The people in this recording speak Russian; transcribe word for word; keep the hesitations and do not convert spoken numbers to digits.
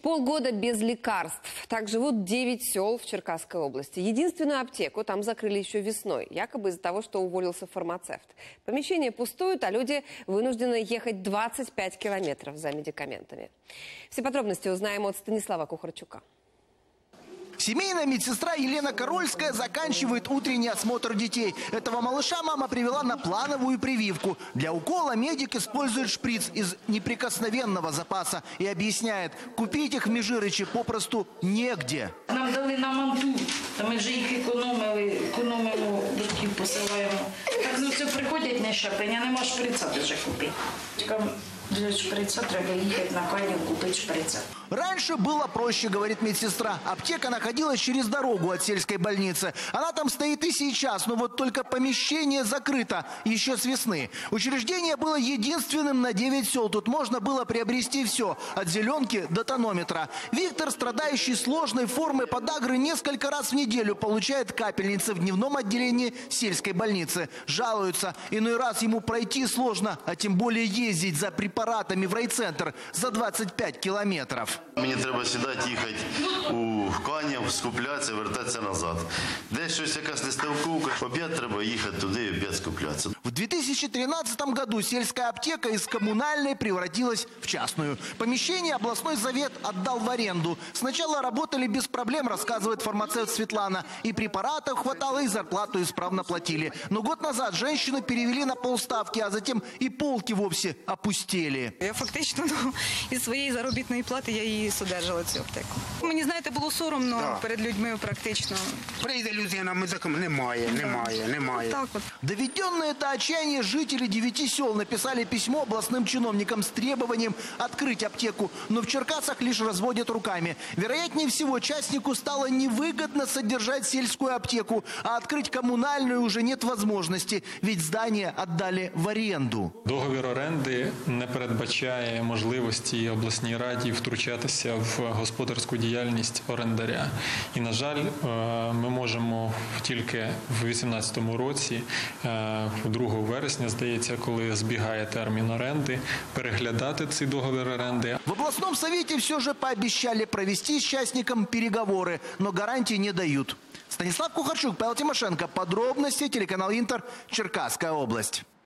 Полгода без лекарств. Так живут девять сел в Черкасской области. Единственную аптеку там закрыли еще весной, якобы из-за того, что уволился фармацевт. Помещения пустуют, а люди вынуждены ехать двадцать пять километров за медикаментами. Все подробности узнаем от Станислава Кухарчука. Семейная медсестра Елена Корольская заканчивает утренний осмотр детей. Этого малыша мама привела на плановую прививку. Для укола медик использует шприц из неприкосновенного запаса и объясняет, купить их в Межиричі попросту негде. Нам дали на манту, то ми вже їх економили, економимо, батьків посилаємо. Так, ну це приходять не щеплення, нема шприца дуже купити. Для шприца треба їхати на Канів, купити шприца. Раньше было проще, говорит медсестра. Аптека находилась через дорогу от сельской больницы. Она там стоит и сейчас, но вот только помещение закрыто еще с весны. Учреждение было единственным на девять сел. Тут можно было приобрести все, от зеленки до тонометра. Виктор, страдающий сложной формой подагры, несколько раз в неделю получает капельницы в дневном отделении сельской больницы. Жалуется, иной раз ему пройти сложно, а тем более ездить за препаратами в райцентр за двадцать пять километров. Мені треба сідати, їхати у Канів, скуплятися, вертатися назад. Десь щось якась нестовковка, об'єд треба їхати туди і об'єд скуплятися. В две тысячи тринадцатом году сельская аптека из коммунальной превратилась в частную. Помещение областной совет отдал в аренду. Сначала работали без проблем, рассказывает фармацевт Светлана. И препаратов хватало, и зарплату исправно платили. Но год назад женщину перевели на полставки, а затем и полки вовсе опустели. Я фактично ну, із своєї заробітної плати я її содержала, цю аптеку. Мені, знаєте, було соромно да. перед людьми практично. Прийде людина, ми так немає, немає, немає. Так от. Доведенные до отчаяния жители девяти сел написали письмо областным чиновникам с требованием открыть аптеку. Но в Черкасах лишь разводят руками. Вероятнее всего, частнику стало невыгодно содержать сельскую аптеку, а открыть коммунальную уже нет возможности, ведь здание отдали в аренду. Договір оренди не передбачає можливості обласній раді втручатися в господарську діяльність орендаря. І, на жаль, ми можемо тільки в дві тисячі вісімнадцятому році, другого вересня, здається, коли збігає термін оренди, переглядати цей договір оренди. В областном совете все же пообещали провести с частником переговоры, но гарантий не дают. Станислав Кухарчук, Павел Тимошенко. Подробности, телеканал Интер, Черкасская область.